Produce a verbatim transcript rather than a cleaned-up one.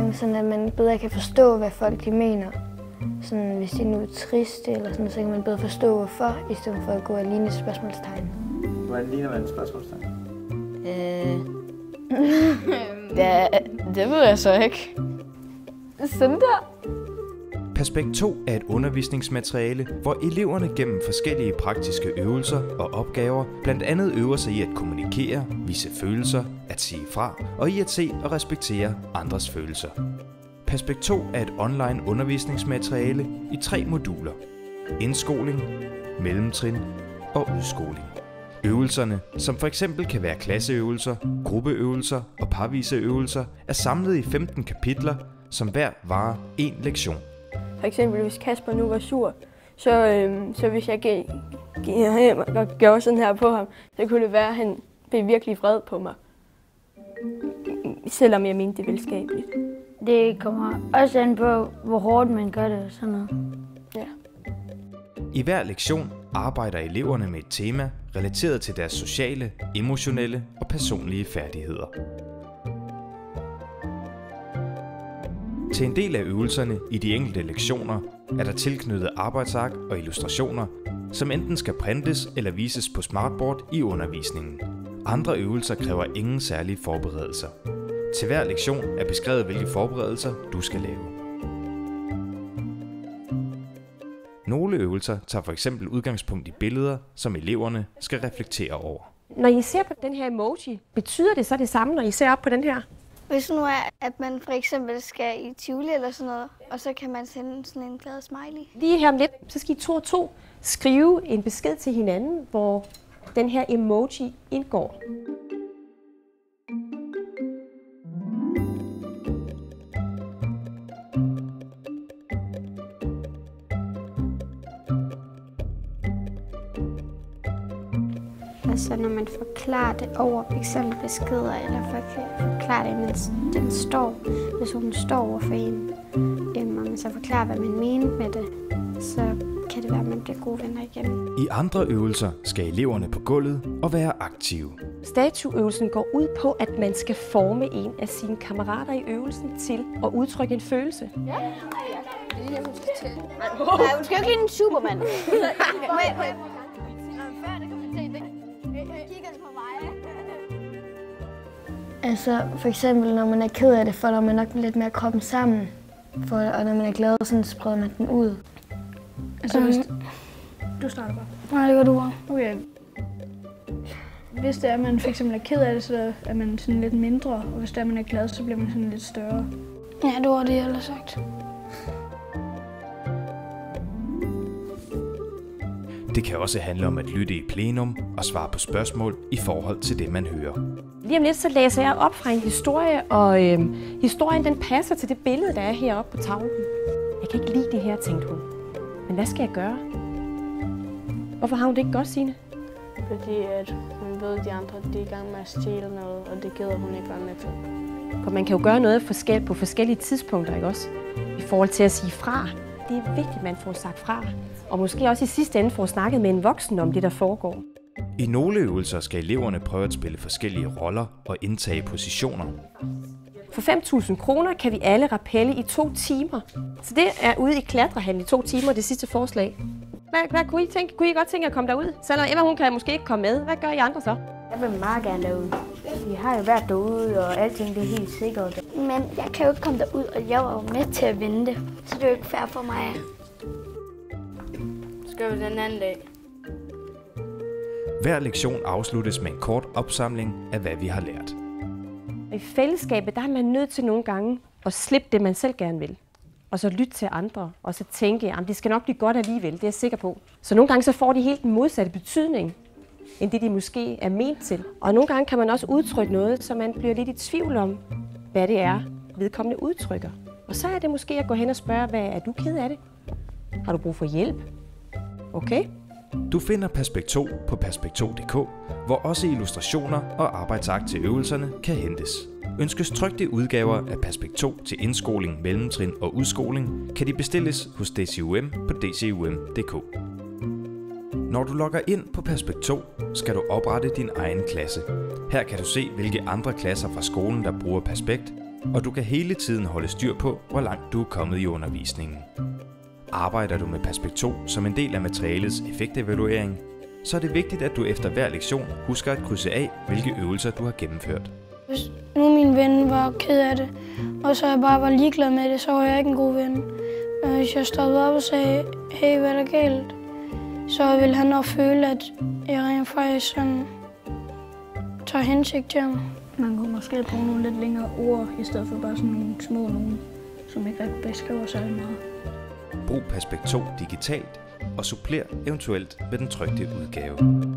gange, sådan at man bedre kan forstå, hvad folk de mener. Sådan, hvis de nu er triste, eller sådan, så kan man bedre forstå, hvorfor, i stedet for at gå og ligne et spørgsmålstegn. Hvordan ligner man et spørgsmålstegn? Øh... ja, det ved jeg så ikke. Sådan der. Perspekt to er et undervisningsmateriale, hvor eleverne gennem forskellige praktiske øvelser og opgaver blandt andet øver sig i at kommunikere, vise følelser, at sige fra og i at se og respektere andres følelser. Perspekt to er et online undervisningsmateriale i tre moduler: indskoling, mellemtrin og udskoling. Øvelserne, som for eksempel kan være klasseøvelser, gruppeøvelser og parvise øvelser, er samlet i femten kapitler, som hver varer en lektion. For eksempel, hvis Kasper nu var sur, så, øhm, så hvis jeg gik hjem og gjorde sådan her på ham, så kunne det være, at han blev virkelig vred på mig. Selvom jeg mente det venskabeligt. Det kommer også an på, hvor hårdt man gør det og sådan noget. Ja. I hver lektion arbejder eleverne med et tema relateret til deres sociale, emotionelle og personlige færdigheder. Til en del af øvelserne i de enkelte lektioner er der tilknyttet arbejdsark og illustrationer, som enten skal printes eller vises på smartboard i undervisningen. Andre øvelser kræver ingen særlige forberedelser. Til hver lektion er beskrevet, hvilke forberedelser du skal lave. Nogle øvelser tager for eksempel udgangspunkt i billeder, som eleverne skal reflektere over. Når I ser på den her emoji, betyder det så det samme, når I ser op på den her? Hvis nu er, at man for eksempel skal i Tivoli eller sådan noget, og så kan man sende sådan en glad smiley. Lige her om lidt, så skal I to og to skrive en besked til hinanden, hvor den her emoji indgår. Altså når man forklarer det over f.eks. beskeder, eller forklarer det, mens den står, hvis hun står over for en, og man så forklarer, hvad man mener med det, så kan det være, at man bliver gode venner igen. I andre øvelser skal eleverne på gulvet og være aktive. Statueøvelsen går ud på, at man skal forme en af sine kammerater i øvelsen til at udtrykke en følelse. Ja, ja. Det er, hun skal til. Nej, hun skal jo ikke lide en Superman. Altså for eksempel, når man er ked af det, folder man nok lidt mere kroppen sammen. For, og når man er glad, så spreder man den ud. Altså hvis... Du starter bare. Nej, det gør du bare. Okay. Hvis det er, at man for eksempel er ked af det, så er man sådan lidt mindre. Og hvis det er, at man er glad, så bliver man sådan lidt større. Ja, det var det, jeg havde sagt. Det kan også handle om at lytte i plenum og svare på spørgsmål i forhold til det, man hører. Lige om lidt så læser jeg op fra en historie, og øh, historien den passer til det billede, der er heroppe på tavlen. Jeg kan ikke lide det her, tænkte hun. Men hvad skal jeg gøre? Hvorfor har hun det ikke godt, Signe? Fordi at hun ved, at de andre de er i gang med at stjæle noget, og det gider hun ikke være med til. For man kan jo gøre noget forskel på forskellige tidspunkter, ikke også? I forhold til at sige fra. Det er vigtigt, at man får sagt fra. Og måske også i sidste ende får snakket med en voksen om det, der foregår. I nogle øvelser skal eleverne prøve at spille forskellige roller og indtage positioner. For fem tusind kroner kan vi alle rappelle i to timer. Så det er ude i klatrehallen i to timer, det sidste forslag. Hvad, hvad kunne I tænke? Kunne I godt tænke at komme derud? Selvom Emma, hun kan måske ikke komme med. Hvad gør I andre så? Jeg vil meget gerne derud. Vi har jo været derude, og alting det er helt sikkert. Men jeg kan jo ikke komme derud, og jeg var jo med til at vinde det. Så det er jo ikke fair for mig. Skal vi den anden dag? Hver lektion afsluttes med en kort opsamling af, hvad vi har lært. I fællesskabet, der er man nødt til nogle gange at slippe det, man selv gerne vil. Og så lytte til andre, og så tænke, at det skal nok blive godt alligevel, det er jeg sikker på. Så nogle gange så får de helt den modsatte betydning, end det de måske er ment til. Og nogle gange kan man også udtrykke noget, så man bliver lidt i tvivl om, hvad det er, vedkommende udtrykker. Og så er det måske at gå hen og spørge, hvad er du ked af det? Har du brug for hjælp? Okay. Du finder Perspekt to på perspekt to punktum d k, hvor også illustrationer og arbejdsark til øvelserne kan hentes. Ønskes trykte udgaver af Perspekt to til indskoling, mellemtrin og udskoling, kan de bestilles hos D C U M på d c u m punktum d k. Når du logger ind på Perspekt to, skal du oprette din egen klasse. Her kan du se, hvilke andre klasser fra skolen, der bruger Perspekt, og du kan hele tiden holde styr på, hvor langt du er kommet i undervisningen. Arbejder du med Perspekt to som en del af materialets effektevaluering, så er det vigtigt, at du efter hver lektion husker at krydse af, hvilke øvelser du har gennemført. Hvis nu min ven var ked af det, og så jeg bare var ligeglad med det, så var jeg ikke en god ven. Men hvis jeg stoppede op og sagde, hey, hvad er der galt? Så ville han nok føle, at jeg rent faktisk sådan tager hensigt til ham. Man kunne måske bruge nogle lidt længere ord, i stedet for bare sådan nogle små nogle, som ikke rigtig beskriver særlig meget. Brug Perspekt to digitalt og supplér eventuelt med den trykte udgave.